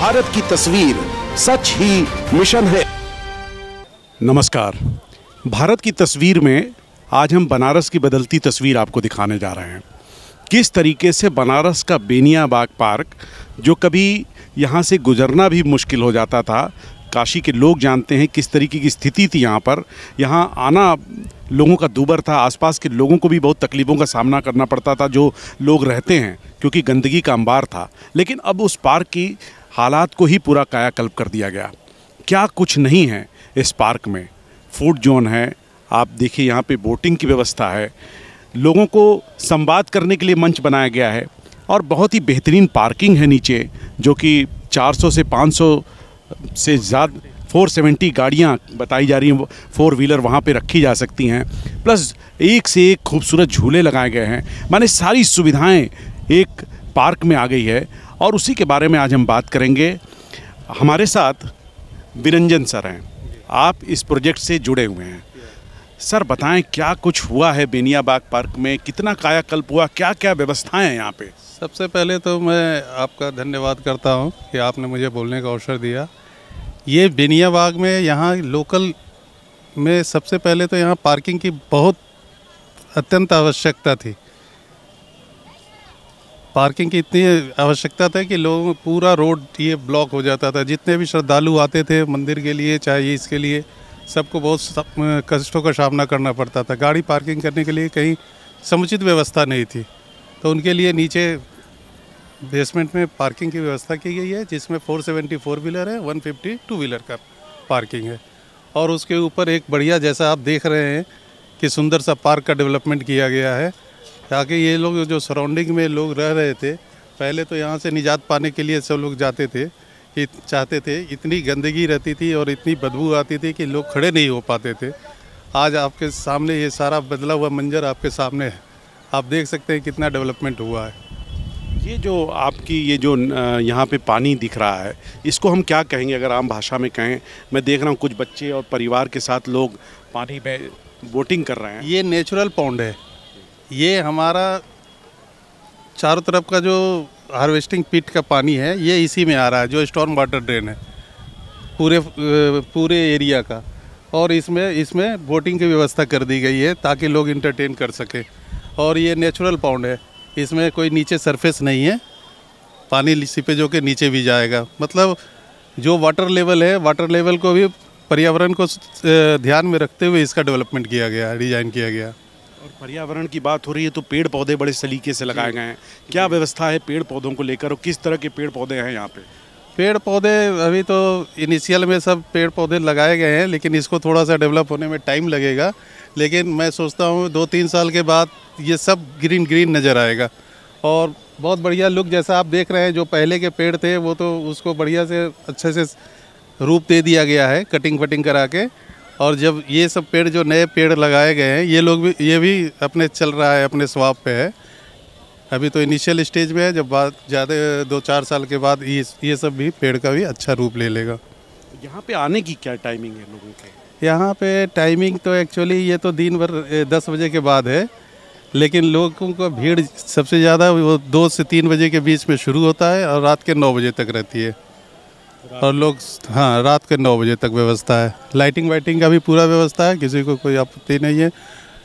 भारत की तस्वीर सच ही मिशन है। नमस्कार, भारत की तस्वीर में आज हम बनारस की बदलती तस्वीर आपको दिखाने जा रहे हैं। किस तरीके से बनारस का बेनिया बाग पार्क, जो कभी यहाँ से गुजरना भी मुश्किल हो जाता था, काशी के लोग जानते हैं किस तरीके की स्थिति थी यहाँ पर। यहाँ आना लोगों का दूभर था, आसपास के लोगों को भी बहुत तकलीफ़ों का सामना करना पड़ता था जो लोग रहते हैं, क्योंकि गंदगी का अंबार था। लेकिन अब उस पार्क की हालात को ही पूरा कायाकल्प कर दिया गया। क्या कुछ नहीं है इस पार्क में। फूड जोन है, आप देखिए यहाँ पे बोटिंग की व्यवस्था है, लोगों को संवाद करने के लिए मंच बनाया गया है और बहुत ही बेहतरीन पार्किंग है नीचे, जो कि 400 से 500 से ज़्यादा 470 गाड़ियाँ बताई जा रही हैं, 4 व्हीलर वहाँ पे रखी जा सकती हैं। प्लस एक से एक खूबसूरत झूले लगाए गए हैं। माने सारी सुविधाएं एक पार्क में आ गई है और उसी के बारे में आज हम बात करेंगे। हमारे साथ विरंजन सर हैं, आप इस प्रोजेक्ट से जुड़े हुए हैं। सर बताएं क्या कुछ हुआ है बेनिया बाग पार्क में, कितना कायाकल्प हुआ, क्या क्या व्यवस्थाएं हैं यहाँ पे। सबसे पहले तो मैं आपका धन्यवाद करता हूँ कि आपने मुझे बोलने का अवसर दिया। ये बेनिया बाग में यहाँ लोकल में सबसे पहले तो यहाँ पार्किंग की बहुत अत्यंत आवश्यकता थी। पार्किंग की इतनी आवश्यकता था कि लोगों में पूरा रोड ये ब्लॉक हो जाता था। जितने भी श्रद्धालु आते थे मंदिर के लिए, चाहे इसके लिए, सबको बहुत कष्टों का सामना करना पड़ता था। गाड़ी पार्किंग करने के लिए कहीं समुचित व्यवस्था नहीं थी, तो उनके लिए नीचे बेसमेंट में पार्किंग की व्यवस्था की गई है, जिसमें 470 4 व्हीलर है, 150 2 व्हीलर का पार्किंग है। और उसके ऊपर एक बढ़िया, जैसा आप देख रहे हैं कि सुंदर सा पार्क का डेवलपमेंट किया गया है, ताकि ये लोग जो सराउंडिंग में लोग रह रहे थे, पहले तो यहाँ से निजात पाने के लिए सब लोग जाते थे कि चाहते थे। इतनी गंदगी रहती थी और इतनी बदबू आती थी कि लोग खड़े नहीं हो पाते थे। आज आपके सामने ये सारा बदला हुआ मंजर आपके सामने है, आप देख सकते हैं कितना डेवलपमेंट हुआ है। ये जो आपकी ये जो यहाँ पे पानी दिख रहा है, इसको हम क्या कहेंगे अगर आम भाषा में कहें। मैं देख रहा हूँ कुछ बच्चे और परिवार के साथ लोग पानी में बोटिंग कर रहे हैं। ये नेचुरल पॉन्ड है। ये हमारा चारों तरफ का जो हार्वेस्टिंग पिट का पानी है, ये इसी में आ रहा है, जो स्टॉर्म वाटर ड्रेन है पूरे एरिया का। और इसमें बोटिंग की व्यवस्था कर दी गई है ताकि लोग इंटरटेन कर सकें। और ये नेचुरल पॉन्ड है, इसमें कोई नीचे सरफेस नहीं है, पानी सीपेजों के नीचे भी जाएगा। मतलब जो वाटर लेवल है, वाटर लेवल को भी पर्यावरण को ध्यान में रखते हुए इसका डेवलपमेंट किया गया है, डिज़ाइन किया गया। और पर्यावरण की बात हो रही है तो पेड़ पौधे बड़े सलीके से लगाए गए हैं। क्या व्यवस्था है पेड़ पौधों को लेकर और किस तरह के पेड़ पौधे हैं यहाँ पे। पेड़ पौधे अभी तो इनिशियल में सब पेड़ पौधे लगाए गए हैं, लेकिन इसको थोड़ा सा डेवलप होने में टाइम लगेगा। लेकिन मैं सोचता हूँ 2-3 साल के बाद ये सब ग्रीन ग्रीन नज़र आएगा और बहुत बढ़िया लुक। जैसा आप देख रहे हैं, जो पहले के पेड़ थे वो तो उसको बढ़िया से अच्छे से रूप दे दिया गया है कटिंग फटिंग करा के। और जब ये सब पेड़, जो नए पेड़ लगाए गए हैं, ये भी अपने चल रहा है, अपने स्वाब पे है। अभी तो इनिशियल स्टेज में है, जब बात ज़्यादा 2-4 साल के बाद ये सब भी पेड़ का भी अच्छा रूप ले लेगा। यहाँ पे आने की क्या टाइमिंग है लोगों के। यहाँ पे टाइमिंग तो एक्चुअली ये तो दिन भर 10 बजे के बाद है, लेकिन लोगों का भीड़ सबसे ज़्यादा वो 2 से 3 बजे के बीच में शुरू होता है और रात के 9 बजे तक रहती है। और लोग, हाँ, रात के 9 बजे तक व्यवस्था है। लाइटिंग वाइटिंग का भी पूरा व्यवस्था है, किसी को कोई आपत्ति नहीं है।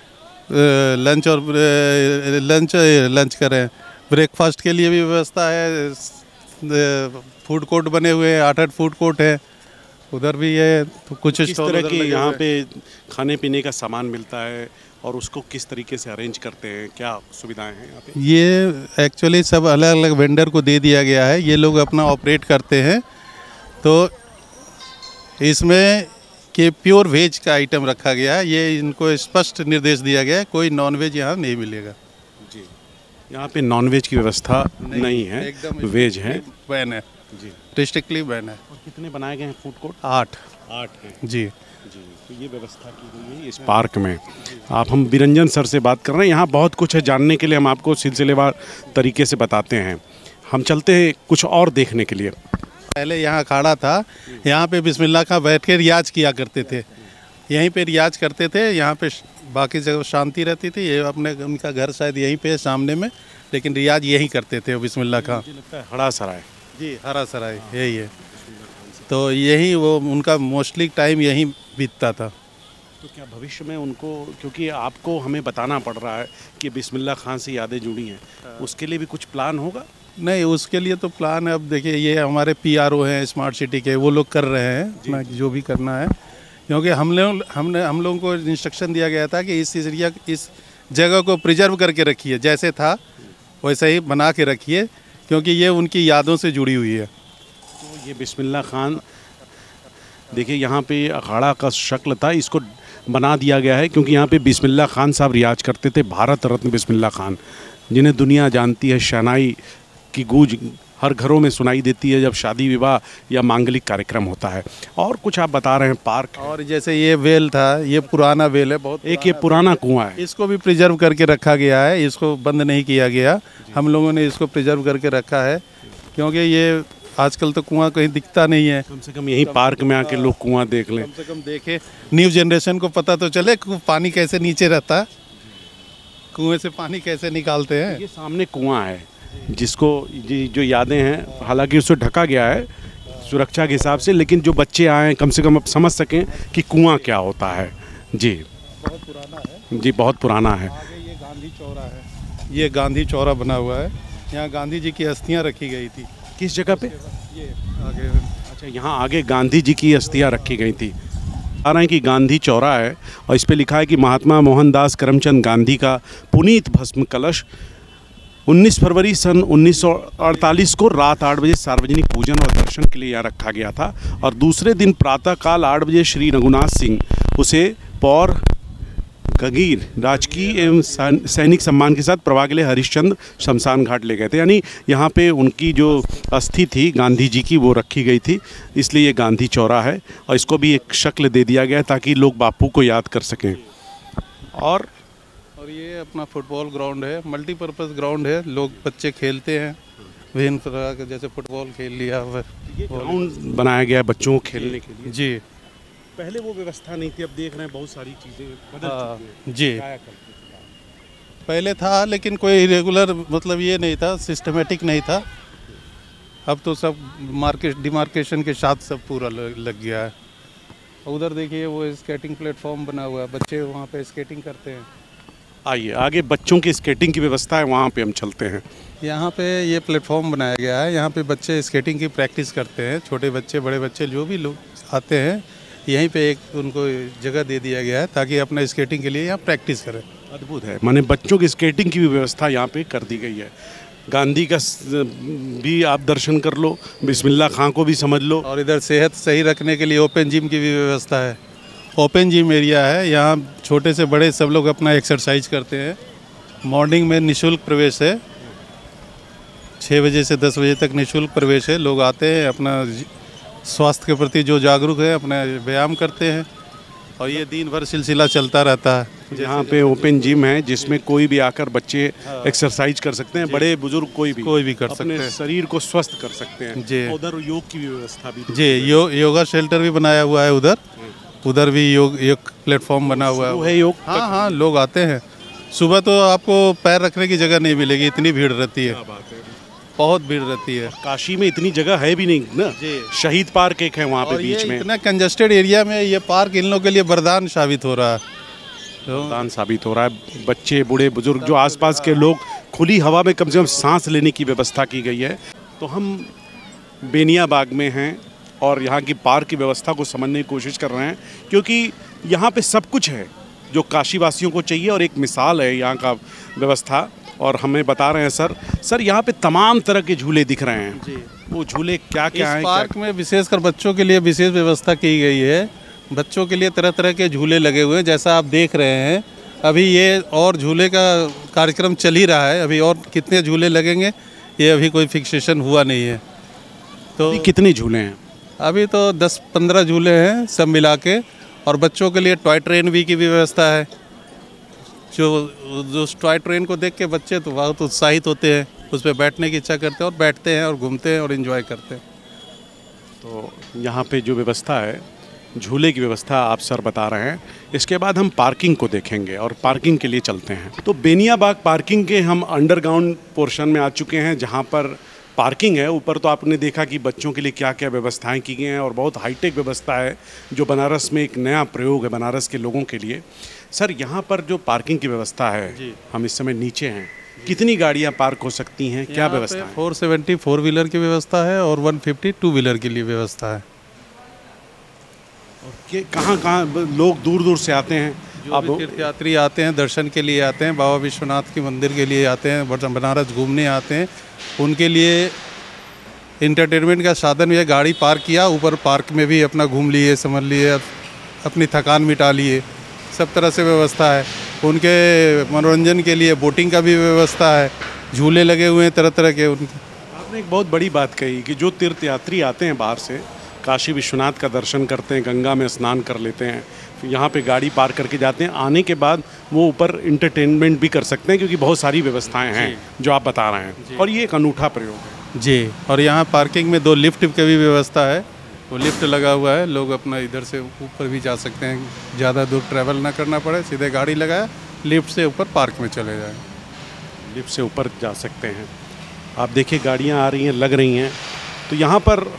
लंच करें, ब्रेकफास्ट के लिए भी व्यवस्था है। फूड कोर्ट बने हुए हैं, 8 फूड कोर्ट है, उधर भी है। तो कुछ किस तरह के यहाँ पे खाने पीने का सामान मिलता है और उसको किस तरीके से अरेंज करते हैं, क्या सुविधाएं हैं यहाँ पे। ये एक्चुअली सब अलग अलग वेंडर को दे दिया गया है, ये लोग अपना ऑपरेट करते हैं। तो इसमें कि प्योर वेज का आइटम रखा गया है, ये इनको स्पष्ट निर्देश दिया गया है, कोई नॉनवेज यहाँ नहीं मिलेगा जी। यहाँ पे नॉनवेज की व्यवस्था नहीं है, एकदम वेज है, बैन है जी, डिस्ट्रिक्टली बैन है। और कितने बनाए गए हैं फूड कोर्ट। 8 हैं जी। जी, तो ये व्यवस्था की गई है इस पार्क में। आप, हम विरंजन सर से बात कर रहे हैं। यहाँ बहुत कुछ है जानने के लिए, हम आपको सिलसिलेवार तरीके से बताते हैं। हम चलते हैं कुछ और देखने के लिए। पहले यहाँ अखाड़ा था, यहाँ पे बिस्मिल्लाह का बैठ के रियाज किया करते थे, यहीं पे रियाज करते थे। यहाँ पे बाकी जगह शांति रहती थी। ये अपने उनका घर शायद यहीं पे सामने में, लेकिन रियाज यहीं करते थे बिस्मिल्लाह का। मुझे लगता है हड़ा सराय। जी, हरा सराय यही है। तो यही वो उनका मोस्टली टाइम यहीं बीतता था। तो क्या भविष्य में उनको, क्योंकि आपको हमें बताना पड़ रहा है कि बिस्मिल्लाह खान से यादें जुड़ी हैं, उसके लिए भी कुछ प्लान होगा? नहीं, उसके लिए तो प्लान है। अब देखिए, ये हमारे पीआरओ हैं स्मार्ट सिटी के, वो लोग कर रहे हैं अपना जो भी करना है, क्योंकि हम लोगों को इंस्ट्रक्शन दिया गया था कि इस जगह को प्रिजर्व करके रखिए, जैसे था वैसे ही बना के रखिए, क्योंकि ये उनकी यादों से जुड़ी हुई है। तो ये बिस्मिल्लाह खान, देखिए यहाँ पे अखाड़ा का शक्ल था, इसको बना दिया गया है क्योंकि यहाँ पे बिस्मिल्लाह खान साहब रियाज करते थे, भारत रत्न बिस्मिल्लाह खान, जिन्हें दुनिया जानती है। शहनाई की गूंज हर घरों में सुनाई देती है जब शादी विवाह या मांगलिक कार्यक्रम होता है। और कुछ आप बता रहे हैं पार्क, और जैसे ये वेल था, ये पुराना वेल है, बहुत एक ये पुराना कुआं है, इसको भी प्रिजर्व करके रखा गया है, इसको बंद नहीं किया गया। हम लोगों ने इसको प्रिजर्व करके रखा है, क्योंकि ये आजकल तो कुआं कहीं दिखता नहीं है। कम से कम यही पार्क में आके लोग कुआं देख लें, कम से कम देखे, न्यू जनरेशन को पता तो चले पानी कैसे नीचे रहता है, कुएं से पानी कैसे निकालते हैं। ये सामने कुआं है जिसको जो यादें हैं, हालांकि उससे ढका गया है सुरक्षा के हिसाब से, लेकिन जो बच्चे आए कम से कम अब समझ सकें कि कुआं क्या होता है। जी, बहुत पुराना है। जी, बहुत पुराना है। आगे ये गांधी चौरा है, ये गांधी चौरा बना हुआ है, यहाँ गांधी जी की अस्थियाँ रखी गई थी। किस जगह पे? ये आगे, अच्छा, यहाँ आगे गांधी जी की अस्थियाँ रखी गई थी। आ रहे हैं कि गांधी चौरा है और इस पे लिखा है कि महात्मा मोहनदास करमचंद गांधी का पुनीत भस्म कलश 19 फरवरी सन 1948 को रात 8 बजे सार्वजनिक पूजन और दर्शन के लिए यहाँ रखा गया था, और दूसरे दिन प्रातःकाल 8 बजे श्री रघुनाथ सिंह उसे पौर गगीर राजकीय एवं सैनिक सम्मान के साथ प्रवाह के लिए हरिश्चंद्र शमशान घाट ले गए थे। यानी यहाँ पे उनकी जो अस्थि थी गांधी जी की, वो रखी गई थी, इसलिए ये गांधी चौरा है और इसको भी एक शक्ल दे दिया गया ताकि लोग बापू को याद कर सकें। और ये अपना फुटबॉल ग्राउंड है, मल्टीपर्पज़ ग्राउंड है, लोग बच्चे खेलते हैं विभिन्न तरह के, जैसे फुटबॉल खेल लिया, ग्राउंड बनाया गया है बच्चों को खेलने के लिए। जी, पहले वो व्यवस्था नहीं थी, अब देख रहे हैं बहुत सारी चीज़ें बदल चुकी हैं। जी, पहले था लेकिन कोई रेगुलर मतलब ये नहीं था, सिस्टमेटिक नहीं था। अब तो सब डिमार्केशन के साथ सब पूरा लग गया है। उधर देखिए वो स्केटिंग प्लेटफॉर्म बना हुआ है, बच्चे वहाँ पे स्केटिंग करते हैं। आइए आगे बच्चों की स्केटिंग की व्यवस्था है, वहाँ पे हम चलते हैं। यहाँ पे ये प्लेटफॉर्म बनाया गया है, यहाँ पे बच्चे स्केटिंग की प्रैक्टिस करते हैं, छोटे बच्चे बड़े बच्चे जो भी लोग आते हैं, यहीं पे एक उनको जगह दे दिया गया है ताकि अपना स्केटिंग के लिए यहाँ प्रैक्टिस करें। अद्भुत है, माने बच्चों की स्केटिंग की भी व्यवस्था यहाँ पे कर दी गई है। गांधी का भी आप दर्शन कर लो, बिस्मिल्लाह खां को भी समझ लो, और इधर सेहत सही रखने के लिए ओपन जिम की भी व्यवस्था है। ओपन जिम एरिया है, यहाँ छोटे से बड़े सब लोग अपना एक्सरसाइज करते हैं। मॉर्निंग में निःशुल्क प्रवेश है, 6 बजे से 10 बजे तक निःशुल्क प्रवेश है। लोग आते हैं, अपना स्वास्थ्य के प्रति जो जागरूक है अपना व्यायाम करते हैं, और ये दिन भर सिलसिला चलता रहता है। यहाँ पे ओपन जिम है जिसमें कोई भी आकर बच्चे एक्सरसाइज कर सकते हैं, बड़े बुजुर्ग कोई भी कर सकते हैं, शरीर को स्वस्थ कर सकते हैं। जी, उधर योग की भी व्यवस्था भी जी, योगा शेल्टर भी बनाया हुआ है उधर भी योग प्लेटफॉर्म बना हुआ है योग। हाँ, लोग आते हैं। सुबह तो आपको पैर रखने की जगह नहीं मिलेगी, इतनी भीड़ रहती है, बहुत भीड़ रहती है। काशी में इतनी जगह है भी नहीं ना, शहीद पार्क एक है वहाँ पे बीच में। इतना कंजस्टेड एरिया में ये पार्क इन लोगों के लिए वरदान साबित हो रहा है। बच्चे बूढ़े बुजुर्ग जो आसपास के लोग, खुली हवा में कम से कम सांस लेने की व्यवस्था की गई है। तो हम बेनिया बाग में हैं और यहाँ की पार्क की व्यवस्था को समझने की कोशिश कर रहे हैं, क्योंकि यहाँ पे सब कुछ है जो काशी वासियों को चाहिए और एक मिसाल है यहाँ का व्यवस्था। और हमें बता रहे हैं सर यहाँ पे तमाम तरह के झूले दिख रहे हैं जी। वो झूले क्या क्या हैं? इस पार्क में विशेषकर बच्चों के लिए विशेष व्यवस्था की गई है। बच्चों के लिए तरह तरह के झूले लगे हुए हैं, जैसा आप देख रहे हैं। अभी ये और झूले का कार्यक्रम चल ही रहा है, अभी और कितने झूले लगेंगे ये अभी कोई फिक्सेशन हुआ नहीं है। तो कितने झूले हैं? अभी तो 10-15 झूले हैं सब मिला के, और बच्चों के लिए टॉय ट्रेन भी की व्यवस्था है। जो टॉय ट्रेन को देख के बच्चे तो बहुत उत्साहित होते हैं, उस पर बैठने की इच्छा करते हैं और बैठते हैं और घूमते हैं और एंजॉय करते हैं। तो यहाँ पे जो व्यवस्था है, झूले की व्यवस्था आप सर बता रहे हैं। इसके बाद हम पार्किंग को देखेंगे और पार्किंग के लिए चलते हैं। तो बेनिया बाग पार्किंग के हम अंडरग्राउंड पोर्शन में आ चुके हैं, जहाँ पर पार्किंग है, ऊपर तो आपने देखा कि बच्चों के लिए क्या क्या व्यवस्थाएं की गई हैं और बहुत हाईटेक व्यवस्था है जो बनारस में एक नया प्रयोग है बनारस के लोगों के लिए। सर, यहाँ पर जो पार्किंग की व्यवस्था है, हम इस समय नीचे हैं, कितनी गाड़ियाँ पार्क हो सकती हैं, क्या व्यवस्था है? 470 4 व्हीलर की व्यवस्था है और 150 2 व्हीलर के लिए व्यवस्था है। कि कहाँ लोग दूर दूर से आते हैं? अब तीर्थयात्री आते हैं, दर्शन के लिए आते हैं, बाबा विश्वनाथ के मंदिर के लिए आते हैं, बनारस घूमने आते हैं, उनके लिए इंटरटेनमेंट का साधन भी है। गाड़ी पार्क किया, ऊपर पार्क में भी अपना घूम लिए, समझ लिए, अपनी थकान मिटा लिए, सब तरह से व्यवस्था है। उनके मनोरंजन के लिए बोटिंग का भी व्यवस्था है, झूले लगे हुए हैं तरह तरह के। आपने एक बहुत बड़ी बात कही कि जो तीर्थयात्री आते हैं बाहर से, काशी विश्वनाथ का दर्शन करते हैं, गंगा में स्नान कर लेते हैं, फिर यहाँ पे गाड़ी पार्क करके जाते हैं, आने के बाद वो ऊपर इंटरटेनमेंट भी कर सकते हैं क्योंकि बहुत सारी व्यवस्थाएं हैं जो आप बता रहे हैं, और ये एक अनूठा प्रयोग है जी। और यहाँ पार्किंग में 2 लिफ्ट की भी व्यवस्था है, वो लिफ्ट लगा हुआ है, लोग अपना इधर से ऊपर भी जा सकते हैं, ज़्यादा दूर ट्रैवल ना करना पड़े, सीधे गाड़ी लगाया, लिफ्ट से ऊपर पार्क में चले जाए, लिफ्ट से ऊपर जा सकते हैं। आप देखिए गाड़ियाँ आ रही हैं, लग रही हैं, तो यहाँ पर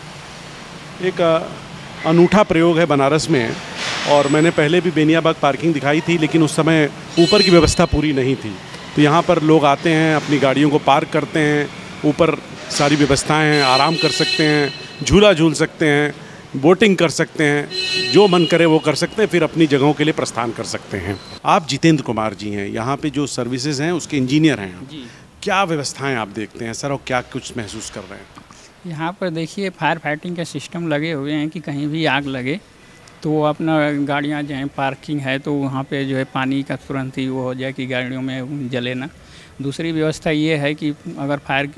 एक अनूठा प्रयोग है बनारस में। और मैंने पहले भी बेनियाबाग पार्किंग दिखाई थी, लेकिन उस समय ऊपर की व्यवस्था पूरी नहीं थी, तो यहाँ पर लोग आते हैं, अपनी गाड़ियों को पार्क करते हैं, ऊपर सारी व्यवस्थाएं हैं, आराम कर सकते हैं, झूला झूल सकते हैं, बोटिंग कर सकते हैं, जो मन करे वो कर सकते हैं, फिर अपनी जगहों के लिए प्रस्थान कर सकते हैं। आप जितेंद्र कुमार जी हैं, यहाँ पे जो सर्विसेज हैं उसके इंजीनियर हैं जी। क्या व्यवस्थाएं आप देखते हैं सर, और क्या कुछ महसूस कर रहे हैं? यहाँ पर देखिए फायर फाइटिंग के सिस्टम लगे हुए हैं कि कहीं भी आग लगे तो अपना गाड़ियाँ जो हैं, पार्किंग है तो वहाँ पे जो है पानी का तुरंत ही वो हो जाए कि गाड़ियों में जले ना। दूसरी व्यवस्था ये है कि अगर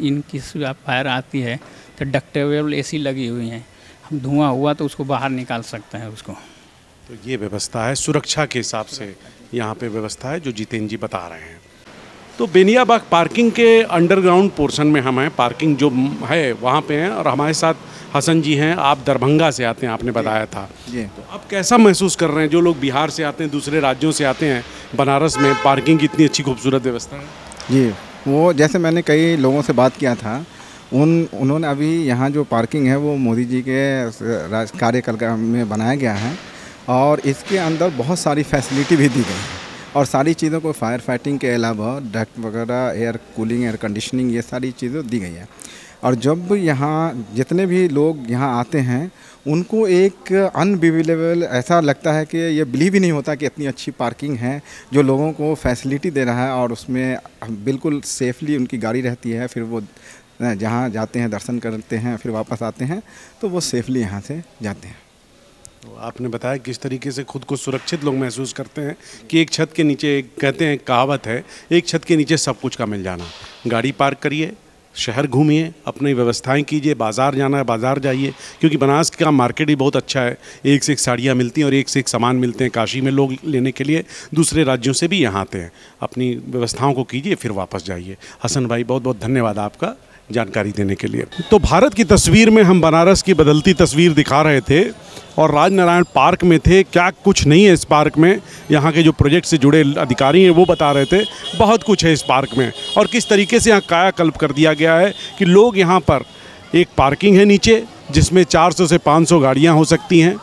फायर आती है तो डक्टेबल AC लगी हुई हैं, हम धुआं हुआ तो उसको बाहर निकाल सकते हैं उसको। तो ये व्यवस्था है, सुरक्षा के हिसाब से यहाँ पे व्यवस्था है जो जितेंद्र जी बता रहे हैं। तो बेनियाबाग पार्किंग के अंडरग्राउंड पोर्शन में हम हैं, पार्किंग जो है वहाँ पे हैं, और हमारे साथ हसन जी हैं, आप दरभंगा से आते हैं आपने बताया था जी। तो आप कैसा महसूस कर रहे हैं, जो लोग बिहार से आते हैं, दूसरे राज्यों से आते हैं, बनारस में पार्किंग की इतनी अच्छी खूबसूरत व्यवस्था है? जी, वो जैसे मैंने कई लोगों से बात किया था, उन्होंने अभी यहाँ जो पार्किंग है वो मोदी जी के कार्यकाल में बनाया गया है, और इसके अंदर बहुत सारी फैसिलिटी भी दी गई है, और सारी चीज़ों को फायर फाइटिंग के अलावा डक्ट वगैरह, एयर कूलिंग, एयर कंडीशनिंग, ये सारी चीज़ें दी गई है। और जब यहाँ जितने भी लोग यहाँ आते हैं उनको एक अनबिलीवेबल ऐसा लगता है कि ये बिलीव ही नहीं होता कि इतनी अच्छी पार्किंग है जो लोगों को फैसिलिटी दे रहा है, और उसमें बिल्कुल सेफली उनकी गाड़ी रहती है, फिर वो जहाँ जाते हैं दर्शन करते हैं, फिर वापस आते हैं, तो वो सेफली यहाँ से जाते हैं। तो आपने बताया किस तरीके से खुद को सुरक्षित लोग महसूस करते हैं कि एक छत के नीचे, कहते हैं कहावत है, एक छत के नीचे सब कुछ का मिल जाना। गाड़ी पार्क करिए, शहर घूमिए, अपनी व्यवस्थाएं कीजिए, बाज़ार जाना है बाज़ार जाइए, क्योंकि बनारस का मार्केट ही बहुत अच्छा है, एक से एक साड़ियाँ मिलती हैं और एक से एक सामान मिलते हैं। काशी में लोग लेने के लिए दूसरे राज्यों से भी यहाँ आते हैं। अपनी व्यवस्थाओं को कीजिए, फिर वापस जाइए। हसन भाई, बहुत बहुत धन्यवाद आपका जानकारी देने के लिए। तो भारत की तस्वीर में हम बनारस की बदलती तस्वीर दिखा रहे थे, और राजनारायण पार्क में थे। क्या कुछ नहीं है इस पार्क में, यहाँ के जो प्रोजेक्ट से जुड़े अधिकारी हैं वो बता रहे थे, बहुत कुछ है इस पार्क में, और किस तरीके से यहाँ कायाकल्प कर दिया गया है कि लोग यहाँ पर, एक पार्किंग है नीचे जिसमें 400 से 500 गाड़ियाँ हो सकती हैं,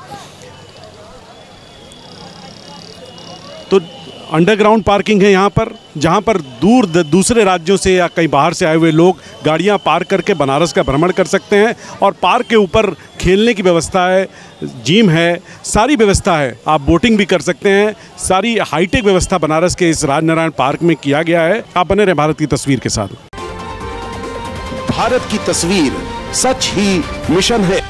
तो अंडरग्राउंड पार्किंग है यहाँ पर, जहाँ पर दूसरे राज्यों से या कहीं बाहर से आए हुए लोग गाड़ियाँ पार्क करके बनारस का भ्रमण कर सकते हैं। और पार्क के ऊपर खेलने की व्यवस्था है, जिम है, सारी व्यवस्था है, आप बोटिंग भी कर सकते हैं। सारी हाईटेक व्यवस्था बनारस के इस राजनारायण पार्क में किया गया है। आप बने रहे भारत की तस्वीर के साथ। भारत की तस्वीर सच ही मिशन है।